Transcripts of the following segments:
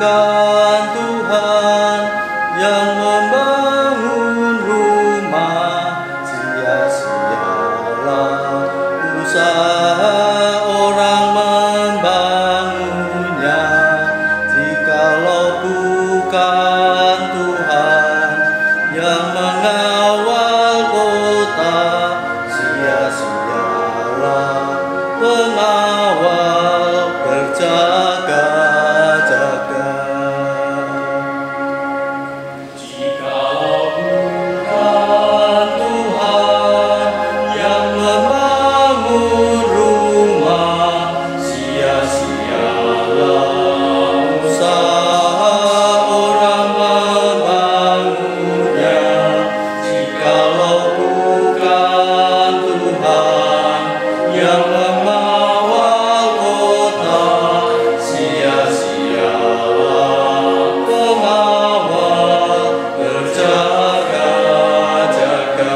bukan Tuhan yang membangun rumah, sia-sialah usaha orang membangunnya. Jikalau bukan Tuhan yang mengawal kota, sia-sialah pengawal berjaga-jaga. Jikalau bukan Tuhan yang membangun rumah, sia-sialah usaha orang membangunnya. Jikalau bukan Tuhan yang mengawal kota, sia-sialah pengawal berjaga-jaga.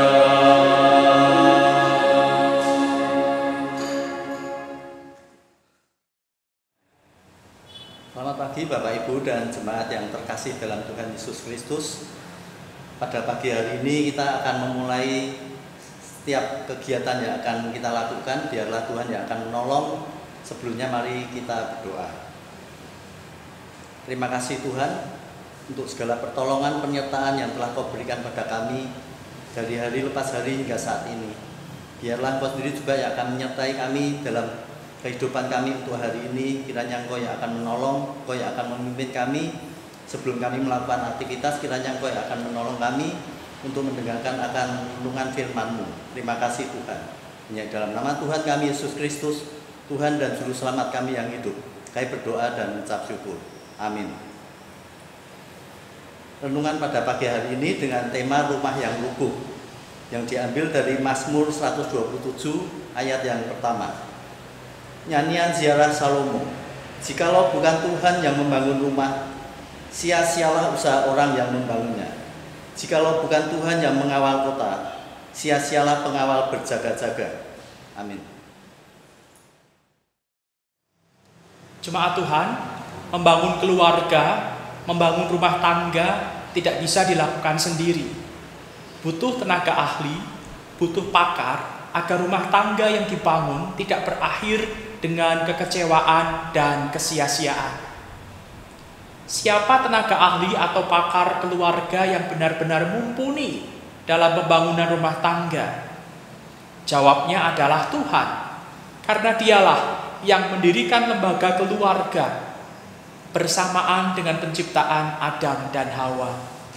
Selamat pagi Bapak Ibu dan jemaat yang terkasih dalam Tuhan Yesus Kristus. Pada pagi hari ini kita akan memulai setiap kegiatan yang akan kita lakukan. Biarlah Tuhan yang akan menolong. Sebelumnya mari kita berdoa. Terima kasih Tuhan untuk segala pertolongan penyertaan yang telah Kau berikan pada kami dari hari lepas hari hingga saat ini. Biarlah Kau sendiri juga yang akan menyertai kami dalam kehidupan kami untuk hari ini. Kiranya Engkau yang akan menolong, Engkau yang akan memimpin kami sebelum kami melakukan aktivitas. Kiranya Engkau yang akan menolong kami untuk mendengarkan akan renungan firman-Mu. Terima kasih Tuhan. Hanya dalam nama Tuhan kami Yesus Kristus, Tuhan dan Juru Selamat kami yang hidup, kami berdoa dan mengucap syukur. Amin. Renungan pada pagi hari ini dengan tema rumah yang rubuh, yang diambil dari Mazmur 127 ayat yang pertama. Nyanyian ziarah Salomo. Jikalau bukan Tuhan yang membangun rumah, sia-sialah usaha orang yang membangunnya. Jikalau bukan Tuhan yang mengawal kota, sia-sialah pengawal berjaga-jaga. Amin. Jemaat Tuhan, membangun keluarga, membangun rumah tangga tidak bisa dilakukan sendiri. Butuh tenaga ahli, butuh pakar agar rumah tangga yang dibangun tidak berakhir dengan kekecewaan dan kesia-siaan. Siapa tenaga ahli atau pakar keluarga yang benar-benar mumpuni dalam pembangunan rumah tangga? Jawabnya adalah Tuhan, karena Dialah yang mendirikan lembaga keluarga bersamaan dengan penciptaan Adam dan Hawa.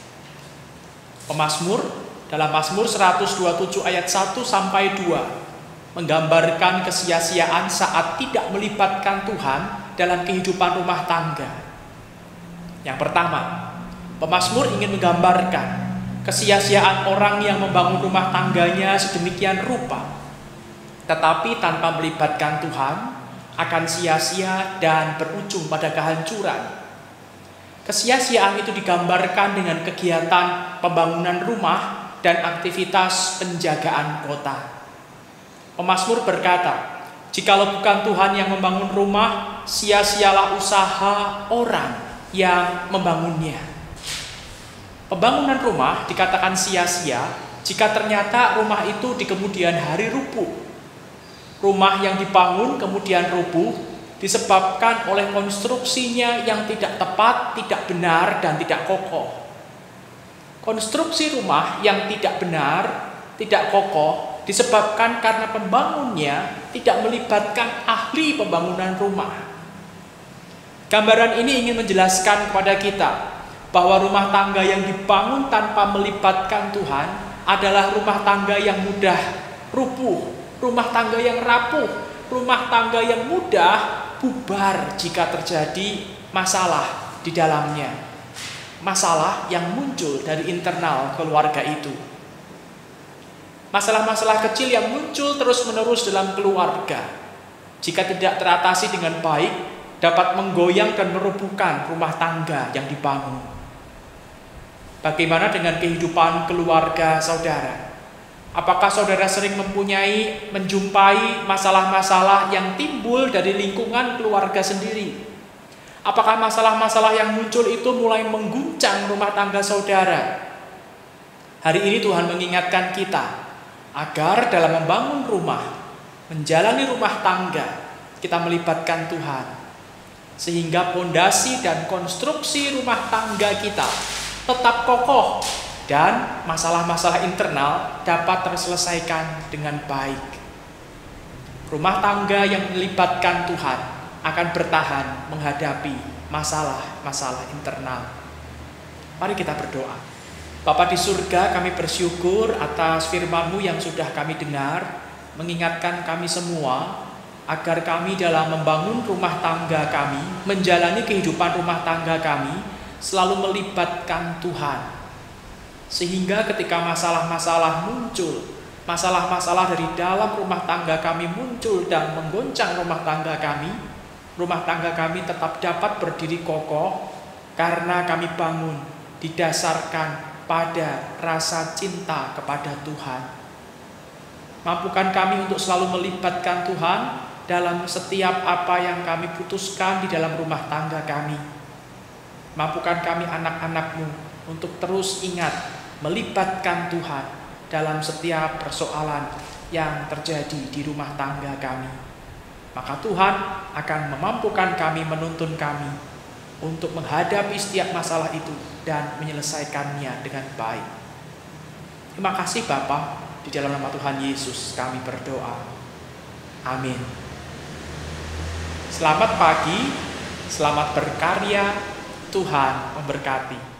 Pemazmur dalam Mazmur 127 ayat 1 sampai 2 menggambarkan kesia-siaan saat tidak melibatkan Tuhan dalam kehidupan rumah tangga. Yang pertama, pemazmur ingin menggambarkan kesia-siaan orang yang membangun rumah tangganya sedemikian rupa, tetapi tanpa melibatkan Tuhan, akan sia-sia dan berujung pada kehancuran. Kesia-siaan itu digambarkan dengan kegiatan pembangunan rumah dan aktivitas penjagaan kota. Pemazmur berkata, jikalau bukan Tuhan yang membangun rumah, sia-sialah usaha orang yang membangunnya. Pembangunan rumah dikatakan sia-sia jika ternyata rumah itu di kemudian hari rubuh. Rumah yang dibangun kemudian rubuh disebabkan oleh konstruksinya yang tidak tepat, tidak benar, dan tidak kokoh. Konstruksi rumah yang tidak benar, tidak kokoh disebabkan karena pembangunnya tidak melibatkan ahli pembangunan rumah. Gambaran ini ingin menjelaskan kepada kita bahwa rumah tangga yang dibangun tanpa melibatkan Tuhan adalah rumah tangga yang mudah rubuh, rumah tangga yang rapuh, rumah tangga yang mudah bubar jika terjadi masalah di dalamnya. Masalah yang muncul dari internal keluarga itu. Masalah-masalah kecil yang muncul terus-menerus dalam keluarga, jika tidak teratasi dengan baik, dapat menggoyang dan merubuhkan rumah tangga yang dibangun. Bagaimana dengan kehidupan keluarga saudara? Apakah saudara sering menjumpai masalah-masalah yang timbul dari lingkungan keluarga sendiri? Apakah masalah-masalah yang muncul itu mulai mengguncang rumah tangga saudara? Hari ini Tuhan mengingatkan kita agar dalam membangun rumah, menjalani rumah tangga, kita melibatkan Tuhan. Sehingga pondasi dan konstruksi rumah tangga kita tetap kokoh dan masalah-masalah internal dapat terselesaikan dengan baik. Rumah tangga yang melibatkan Tuhan akan bertahan menghadapi masalah-masalah internal. Mari kita berdoa. Bapa di surga, kami bersyukur atas firman-Mu yang sudah kami dengar, mengingatkan kami semua agar kami dalam membangun rumah tangga kami, menjalani kehidupan rumah tangga kami, selalu melibatkan Tuhan. Sehingga ketika masalah-masalah muncul, masalah-masalah dari dalam rumah tangga kami muncul dan menggoncang rumah tangga kami tetap dapat berdiri kokoh karena kami bangun didasarkan pada rasa cinta kepada Tuhan. Mampukan kami untuk selalu melibatkan Tuhan dalam setiap apa yang kami putuskan di dalam rumah tangga kami. Mampukan kami anak-anak-Mu untuk terus ingat melibatkan Tuhan dalam setiap persoalan yang terjadi di rumah tangga kami. Maka Tuhan akan memampukan kami, menuntun kami untuk menghadapi setiap masalah itu dan menyelesaikannya dengan baik. Terima kasih Bapa, di dalam nama Tuhan Yesus kami berdoa. Amin. Selamat pagi, selamat berkarya, Tuhan memberkati.